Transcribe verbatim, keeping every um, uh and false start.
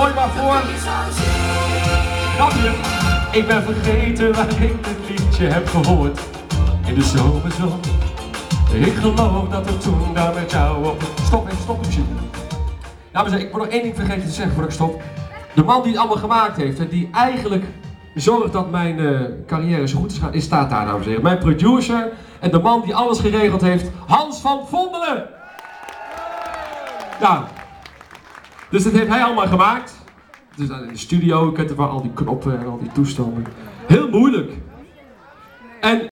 mooi maar voor. Dank je. Ik ben vergeten waar ik dit liedje heb gehoord. In de zomerzon. Ik geloof dat we toen daar met jou op... Stop even, stop de muziek. Dames en heren, ik moet nog één ding vergeten te zeggen voordat ik stop. De man die het allemaal gemaakt heeft en die eigenlijk zorgt dat mijn uh, carrière zo goed is gaan, is staat daar, dames en heren. Mijn producer en de man die alles geregeld heeft, Hans van Vondelen. Ja, dus dat heeft hij allemaal gemaakt. Dus in de studio, ik kent er wel al die knoppen en al die toestanden. Heel moeilijk. En